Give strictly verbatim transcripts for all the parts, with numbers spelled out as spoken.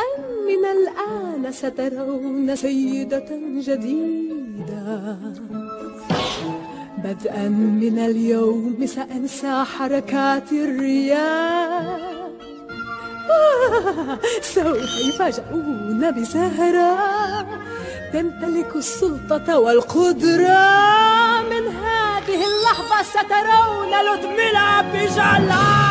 من الآن سترون سيدة جديدة. بدءا من اليوم سأنسى حركات الرياح. آه سوف يفاجئون بسهرة تمتلك السلطة والقدرة. من هذه اللحظة سترون لودميلا بجلال.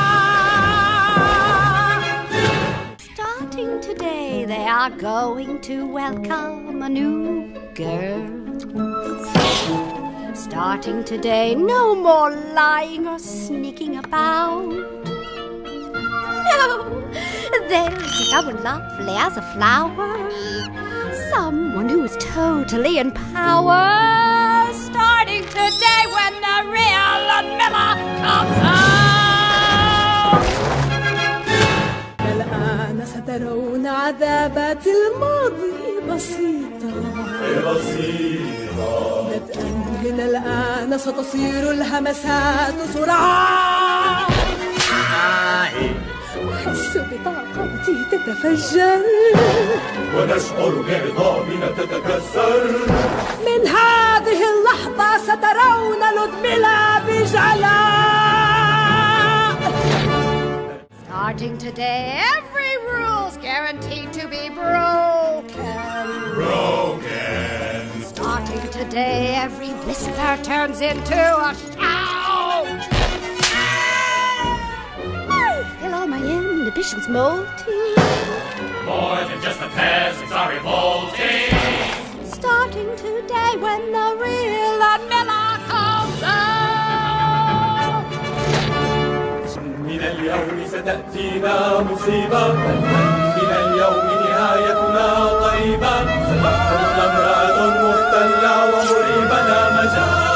Starting today they are going to welcome a new girl. Starting today no more lying or sneaking about. No, there is someone lovely as a flower, someone who is totally in power. Starting today when the real Ludmilla comes out. الآن سترون عذابات الماضي بسيطة بسيطة. بدءا من الآن ستصير الهمسات سرعة. أحس بطاقتي تتفجر ونشعر بعظامنا تتكسر. من هذه اللحظة سترون لودميلا بجلاء. Starting today, every rule's guaranteed to be broken. Broken. Starting today, every whisper turns into a shout. I feel all my inhibitions molting. More than just the peasants are revolting. Starting today, when the real Ludmilla comes out. من اليوم ستأتينا مصيبة. من اليوم نهايتنا طيبة. ستكون امرأة مختلة ومريبة لا مجال.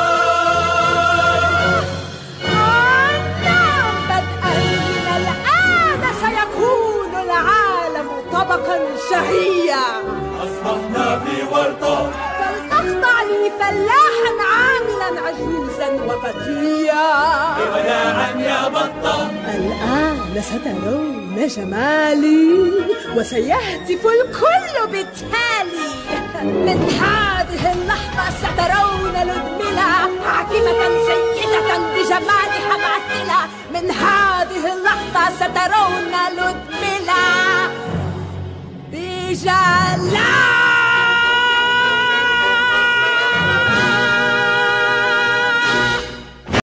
بدءا من الآن سيكون العالم طبقا شهيا. أصبحنا في ورطة. فلتخضع لي فلاحا عاملا عجوزا وفتيا. وداعا يا بطة. الآن سترون جمالي وسيهتف الكل بالتالي. من هذه اللحظة سترون لودميلا حاكمة سيدة بجمالها معتلة. من هذه اللحظة سترون